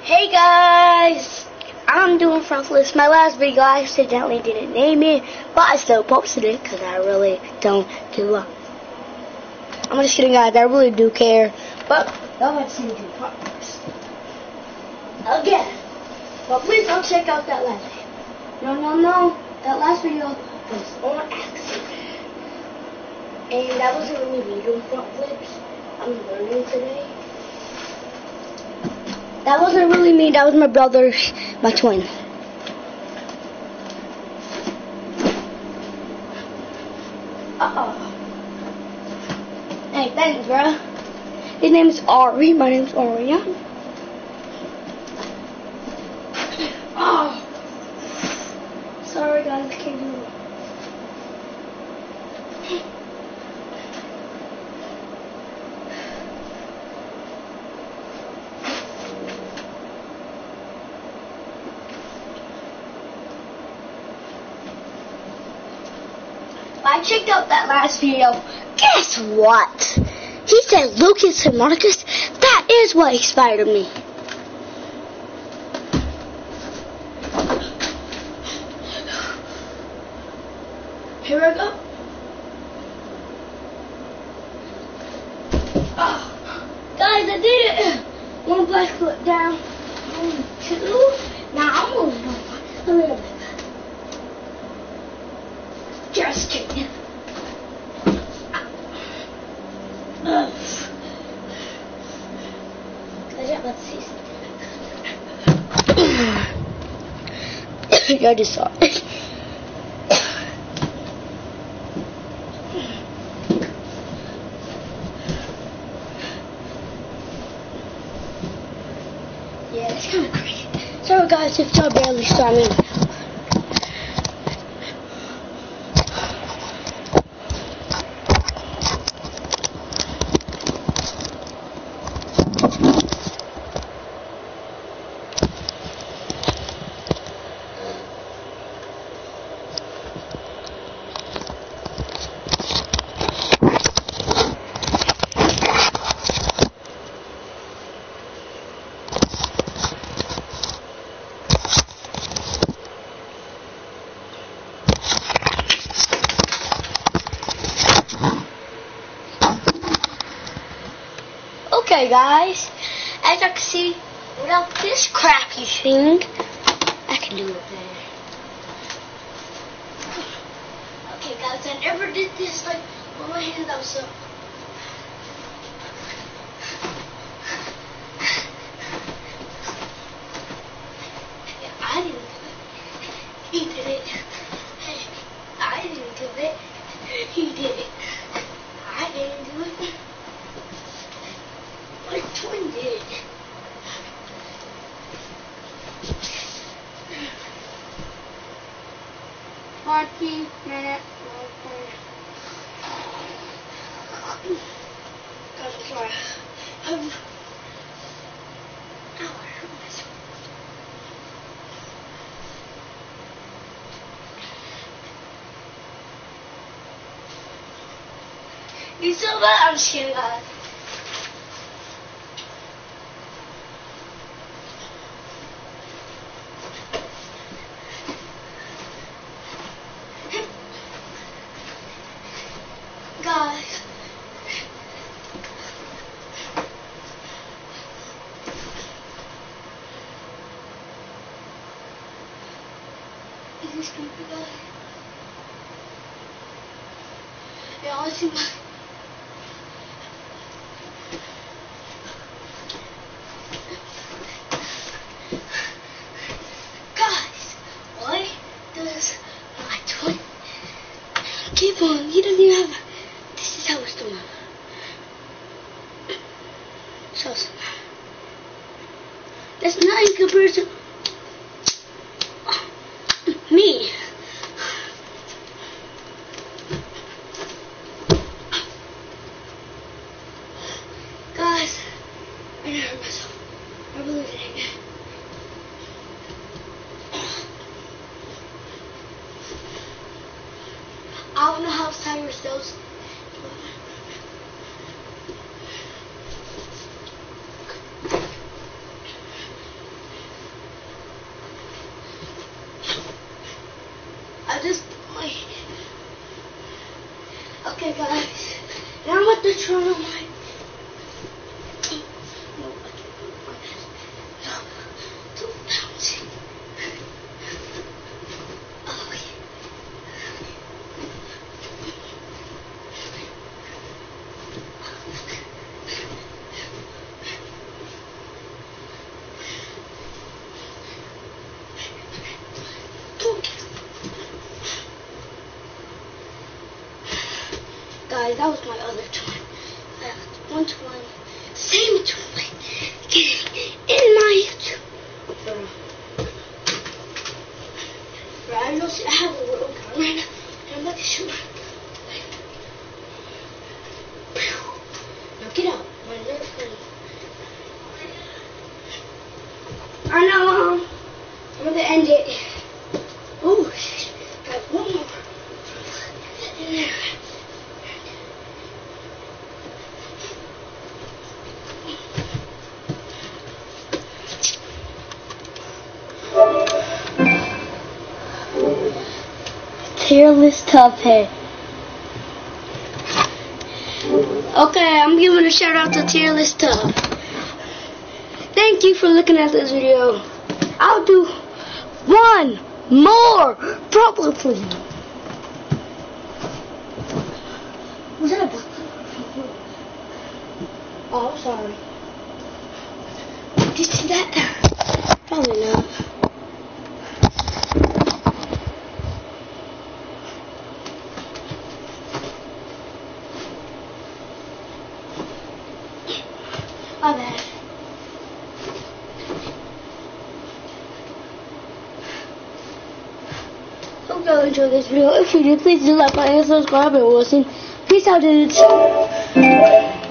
Hey guys, I'm doing frontless. My last video I accidentally didn't name it, but I still posted it because I really don't give a. I'm just kidding, guys. I really do care, but y'all have to see me do frontless again. But please don't check out that last video. No. That last video was on accident, and that wasn't really me doing front flips. I'm learning today. That wasn't really me, that was my brother, my twin. Hey, thanks, bro. His name is Ari, my name's Aria. Oh. Sorry, guys, I can't do it. I checked out that last video. Guess what? He said Lucas and Marcus. That is what inspired me. Here I go. Oh, guys, I did it. One black foot down. 1, 2. Now I'm moving on a little bit. Just kidding. Let's see something. I just saw it. Yeah, it's kind of crazy. Sorry guys if y'all barely saw me. Okay guys, as I can see, without this crappy thing, I can do it better. Okay guys, I never did this like with my hands out, so. Yeah, I didn't do it. He did it. Hey, I didn't do it. He did it. I didn't do it. My twin did. 14 minutes. God, I'm sorry. Ow, I hurt myself. You saw that? I'm just kidding, guys. Guys, is this stupid, guys? Yeah, I see my. Guys, why does my twin keep on? He doesn't even have. This is how it's doing. So that's not in comparison. Me. Guys, I hurt myself. I believe it ain't. I don't know how Cyrus does. guys, that was my other twin. I have one twin, same twin, getting in my YouTube. Right, I have a little gun right now, and I'm about to shoot. Now get out, my little friend. I know, I'm gonna end it. Oh, got one more. Tearless Tubhead. Okay, I'm giving a shout out to Tearless Tub. Thank you for looking at this video. I'll do one more, probably. Was that a book? Oh, I'm sorry. Did you see that? Probably not. My bad. Hope y'all enjoyed this video. If you did, please do like, comment, and subscribe, and we'll see. Peace out, dudes.